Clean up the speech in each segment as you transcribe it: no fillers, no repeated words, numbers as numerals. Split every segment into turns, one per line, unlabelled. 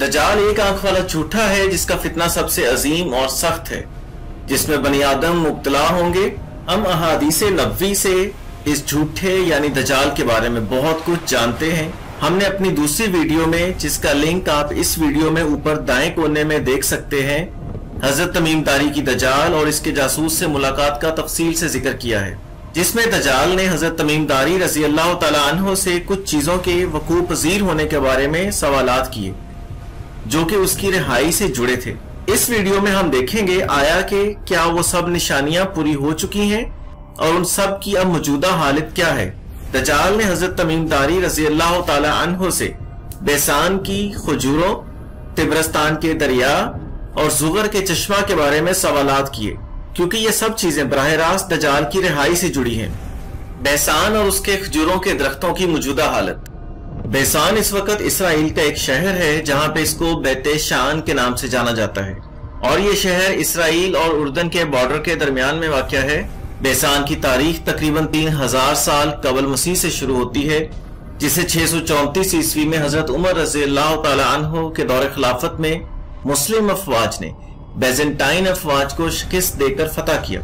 दजाल एक आंख वाला झूठा है जिसका फितना सबसे अजीम और सख्त है, जिसमें बनी आदम मुब्तला होंगे। हम अहादीसे नबवी से इस झूठे यानी दजाल के बारे में बहुत कुछ जानते हैं। हमने अपनी दूसरी वीडियो में, जिसका लिंक आप इस वीडियो में ऊपर दाएं कोने में देख सकते हैं, हजरत तमीम दारी की दजाल और इसके जासूस से मुलाकात का तफसील से जिक्र किया है, जिसमें दजाल ने हजरत तमीम दारी रजी अल्लाह तआला अन्हो से कुछ चीजों के वकूअ पज़ीर होने के बारे में सवालात किए जो कि उसकी रिहाई से जुड़े थे। इस वीडियो में हम देखेंगे आया कि क्या वो सब निशानियां पूरी हो चुकी हैं और उन सब की अब मौजूदा हालत क्या है। दजाल ने हजरत तमीम दारी रजी अल्लाह तआला अन्हो से बेसान की खजूरों, तिब्रस्तान के दरिया और जुगर के चश्मा के बारे में सवालात किए, क्योंकि ये सब चीजें बराह रास्त दजाल की रिहाई से जुड़ी हैं। बेसान और उसके खजूरों के दरख्तों की मौजूदा हालत। बेसान इस वक्त इसराइल का एक शहर है जहां पे इसको बेते शान के नाम से जाना जाता है और ये शहर इसराइल और उर्दन के बॉर्डर के दरमियान में वाक़या है। बेसान की तारीख तकरीबन 3000 साल कबल मसीह से शुरू होती है, जिसे 634 ईस्वी में हजरत उमर रज़ी अल्लाह तआला अन्हो के दौरे खिलाफत में मुस्लिम अफवाज ने बेजेंटाइन अफवाज को शिकस्त देकर फतह किया।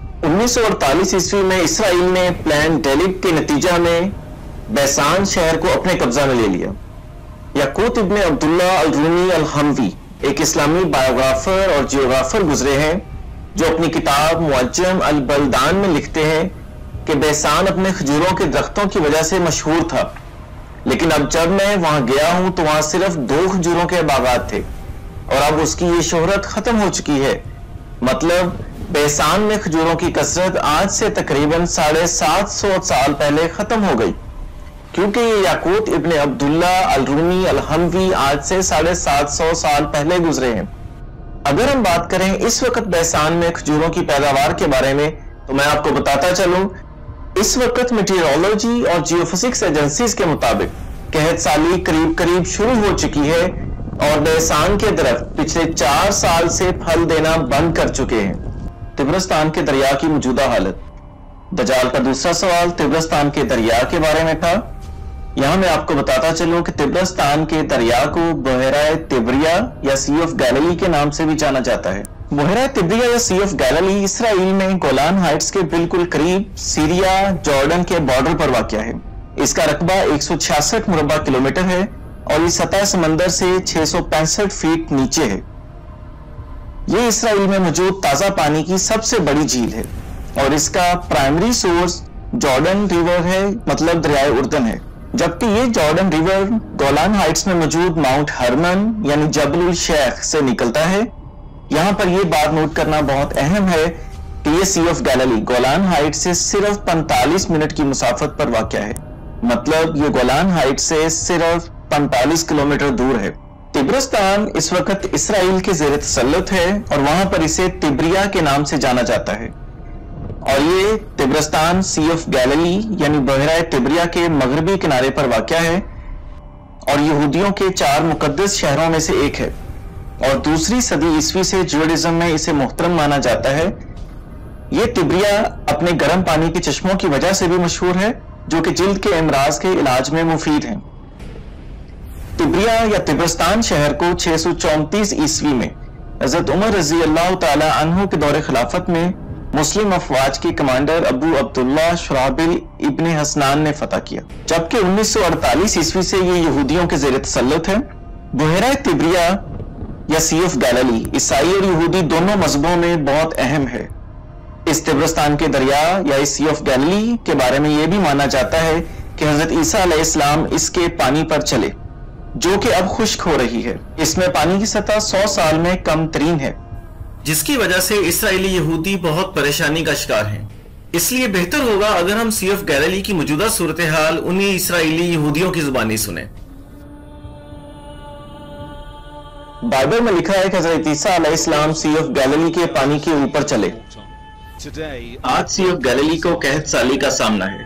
1948 ईस्वी में इसराइल ने प्लान डेलिट के नतीजा में बेसान शहर को अपने कब्जा में ले लिया। याकूत इब्ने अब्दुल्ला अल रूमी अल हमवी एक इस्लामी बायोग्राफर और जियोग्राफर गुजरे हैं जो अपनी किताब मुअज्जम अल बलदान में लिखते हैं कि बेसान अपने खजूरों के दरख्तों की वजह से मशहूर था, लेकिन अब जब मैं वहां गया हूं तो वहां सिर्फ 2 खजूरों के बागात थे और अब उसकी ये शोहरत खत्म हो चुकी है। मतलब बेसान में खजूरों की कसरत आज से तकरीबन 750 साल पहले खत्म हो गई, क्योंकि ये याकूत इब्ने अब्दुल्ला अल रूमी अल हमवी आज से 750 साल पहले गुजरे हैं। अगर हम बात करें इस वक्त बेसान में खजूरों की पैदावार के बारे में, तो मैं आपको बताता चलूं, इस वक्त मीटियोरोलॉजी और जियोफिजिक्स एजेंसीज के मुताबिक कहत साली करीब करीब शुरू हो चुकी है और बेसान के दरख्त पिछले 4 साल से फल देना बंद कर चुके हैं। तिब्रस्तान के दरिया की मौजूदा हालत। दजाल का दूसरा सवाल तिब्रस्तान के दरिया के बारे में था। यहां मैं आपको बताता चलूं कि तिब्रस्तान के दरिया को बहरा तिब्रिया या सी ऑफ गैलिली के नाम से भी जाना जाता है। बहरा तिब्रिया या सी ऑफ गैलिली इसराइल में गोलान हाइट्स के बिल्कुल करीब सीरिया जॉर्डन के बॉर्डर पर वाक़या है। इसका रकबा 166 मुरब्बा किलोमीटर है और ये सतह समंदर से 665 फीट नीचे है। ये इसराइल में मौजूद ताजा पानी की सबसे बड़ी झील है और इसका प्राइमरी सोर्स जॉर्डन रिवर है, मतलब दरियाए उर्दन है, जबकि ये जॉर्डन रिवर गोलान हाइट्स में मौजूद माउंट हरमन यानी जबल उल शेख से निकलता है। यहां पर यह बात नोट करना बहुत अहम है कि ये sea of Galilee Golan height से सिर्फ 45 मिनट की मुसाफत पर वाक़या है, मतलब ये गोलान हाइट से सिर्फ 45 किलोमीटर दूर है। तिब्रस्तान इस वक्त इसराइल के ज़ेर तसल्लुत है और वहां पर इसे तिब्रिया के नाम से जाना जाता है और ये तिब्रस्तान सी ऑफ गैलिली यानी बहरा तिब्रिया के मगरबी किनारे पर वाक़या है और यहूदियों के 4 मुकद्दस शहरों में से एक है और दूसरी सदी ईस्वी से जुडाइज्म में इसे मुहतरम माना जाता है। ये तिब्रिया अपने गर्म पानी के चश्मों की वजह से भी मशहूर है, जो कि जिल्द के अमराज के इलाज में मुफीद हैं। तिब्रिया या तिब्रस्तान शहर को 634 ईस्वी में हजरत उमर रजी अल्लाह तआला अन्हु के दौरे खिलाफत में मुस्लिम अफवाज के कमांडर अबू अब्दुल्ला शुराबिल इब्ने हसनान ने फतह किया, जबकि 1948 ईस्वी से ये यहूदियों के ज़ेर तसल्लुत है। बहरा तिब्रिया या सी ऑफ गैलिली ईसाई और यहूदी दोनों मजहबों में बहुत अहम है। इस तिब्रस्तान के दरिया या इस सी ऑफ गैलिली के बारे में यह भी माना जाता है कि हजरत ईसा अलैहिस्सलाम इसके पानी पर चले, जो कि अब खुश्क हो रही है। इसमें पानी की सतह 100 साल में कम तरीन है, जिसकी वजह से इसराइली यहूदी बहुत परेशानी का शिकार हैं। इसलिए बेहतर होगा अगर हम सी ऑफ गैलिली की मौजूदा सूरत हाल उन्हीं इसराइली यहूदियों की जुबानी सुने। बाइबल में लिखा है कि हजरत ईसा अलैहिस्सलाम सी ऑफ गैलिली के पानी के ऊपर चले। आज सी ऑफ गैलिली को कहत साली का सामना है।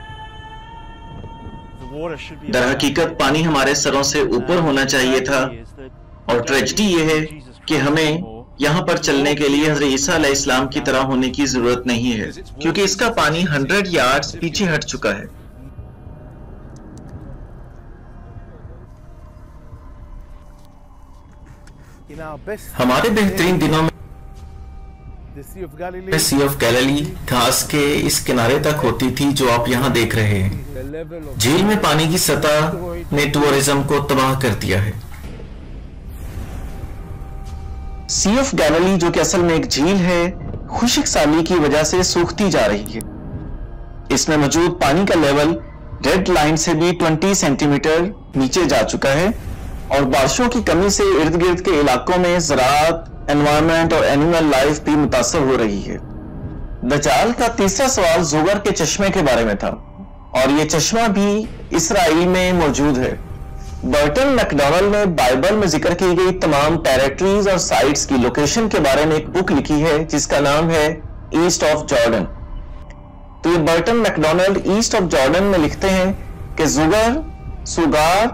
दर हकीकत पानी हमारे सरों से ऊपर होना चाहिए था और ट्रेजेडी यह है कि हमें यहाँ पर चलने के लिए हज़रत ईसा अलैहिस्सलाम की तरह होने की जरूरत नहीं है, क्योंकि इसका पानी 100 यार्ड्स पीछे हट चुका है। हमारे बेहतरीन दिनों में सी ऑफ गैलिली घास के इस किनारे तक होती थी जो आप यहाँ देख रहे हैं। झील में पानी की सतह ने टूरिज्म को तबाह कर दिया है। सी ऑफ गैलिली जो कि असल में एक झील है, खुश्क साली की वजह से सूखती जा रही है। इसमें मौजूद पानी का लेवल रेड लाइन से भी 20 सेंटीमीटर नीचे जा चुका है और बारिशों की कमी से इर्द गिर्द के इलाकों में ज़राअत, एनवायरनमेंट और एनिमल लाइफ भी मुतासर हो रही है। दजाल का तीसरा सवाल ज़ुगर के चश्मे के बारे में था और ये चश्मा भी इसराइल में मौजूद है। बर्टन मैकडोनल्ड ने बाइबल में जिक्र की गई तमाम टेरिटरीज और साइट्स की लोकेशन के बारे में एक बुक लिखी है जिसका नाम है ईस्ट ऑफ जॉर्डन। तो ये Burton McDonald East of Jordan में लिखते हैं कि ज़ुगर, सुगार,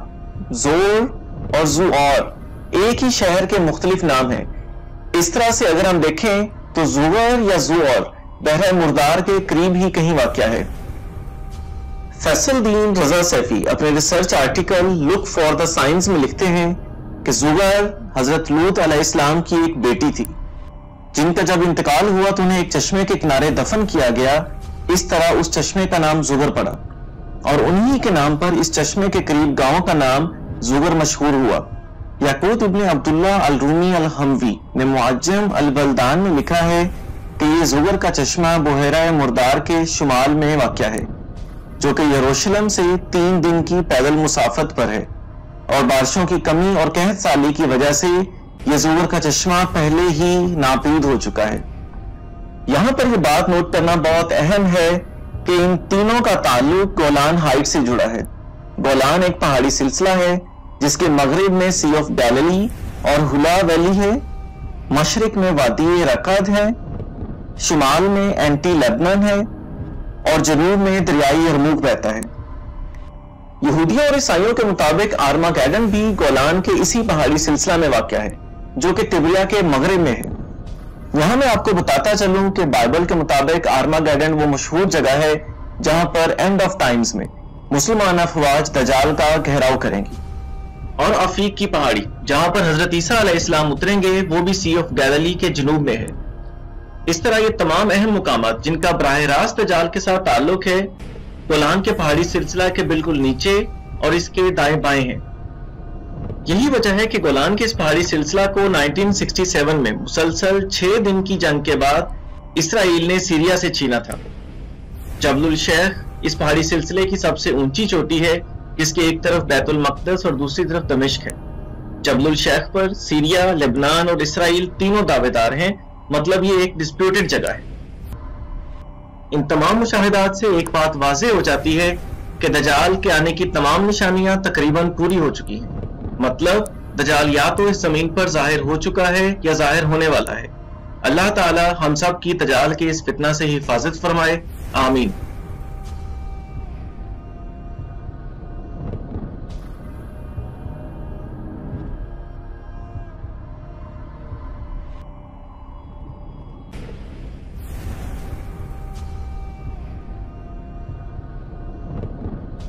जोर और ज़ुआर एक ही शहर के मुख्तलिफ नाम हैं। इस तरह से अगर हम देखें तो ज़ुगर या ज़ुआर बहरा मुर्दार के करीब ही कहीं वाक़या है। फैसलदीन रजा सैफी अपने research article look for the science में लिखते हैं कि ज़ुगर हजरत लूत अलैहिस्सलाम की एक बेटी थी जिनका जब इंतकाल हुआ तो उन्हें एक चश्मे के किनारे दफन किया गया। इस तरह उस चश्मे का नाम ज़ुगर पड़ा और उन्हीं के नाम पर इस चश्मे के करीब गांव का नाम ज़ुगर मशहूर हुआ। याकूत इब्न अब्दुल्ला अल रूमी अल हमवी ने मुअज्जम अल बल्दान में लिखा है कि ये ज़ुगर का चश्मा बुहैरा मुर्दार के शुमाल में वाक़या है जो कि यरूशलेम से 3 दिन की पैदल मुसाफत पर है और बारिशों की कमी और कहत साली की वजह से ये ज़ुगर का चश्मा पहले ही नापीद हो चुका है। यहाँ पर यह बात नोट करना बहुत अहम है कि इन तीनों का ताल्लुक गोलान हाइट से जुड़ा है। गोलान एक पहाड़ी सिलसिला है जिसके मगरिब में सी ऑफ गैलिली और हुला वैली है, मशरिक में वादी रकद है, शुमाल में एंटी लेबनन है और जनूब में दरियाई यरमूक बहता है। यहूदियों और ईसाइयों के मुताबिक आर्मागेडन भी गोलान के इसी पहाड़ी सिलसिला में वाक़या है जो कि तिब्रिया के मगरिब में है। यहां मैं आपको बताता चलूं कि बाइबल के मुताबिक आर्मागेडन वो मशहूर जगह है जहां पर एंड ऑफ टाइम्स में मुसलमान अफवाज दजाल का घेराव करेंगी। और अफीक की पहाड़ी जहां पर हजरत ईसा अलैहिस्सलाम उतरेंगे वो भी सी ऑफ गैलिली के जुनूब में है। इस तरह ये तमाम अहम मुकामात जिनका बराह रास्त दजाल के साथ ताल्लुक है गोलान के पहाड़ी सिलसिला के बिल्कुल नीचे और इसके दाएं बाएं हैं। यही वजह है कि गोलान के इस पहाड़ी सिलसिला को 1967 में मुसलसल 6 दिन की जंग के बाद इसराइल ने सीरिया से छीना था। जबलुल शेख इस पहाड़ी सिलसिले की सबसे ऊंची चोटी है जिसके एक तरफ बैतुल मक़दस और दूसरी तरफ दमिश्क है। जबलुल शेख पर सीरिया, लेबनान और इसराइल तीनों दावेदार हैं, मतलब ये एक डिस्प्यूटेड जगह है। इन तमाम मुशाहिदात से एक बात वाज़ेह हो जाती है कि दजाल के आने की तमाम निशानियां तकरीबन पूरी हो चुकी हैं। मतलब दजाल या तो इस जमीन पर जाहिर हो चुका है या जाहिर होने वाला है। अल्लाह ताला हम सब की दजाल के इस फितना से हिफाजत फरमाए, आमीन।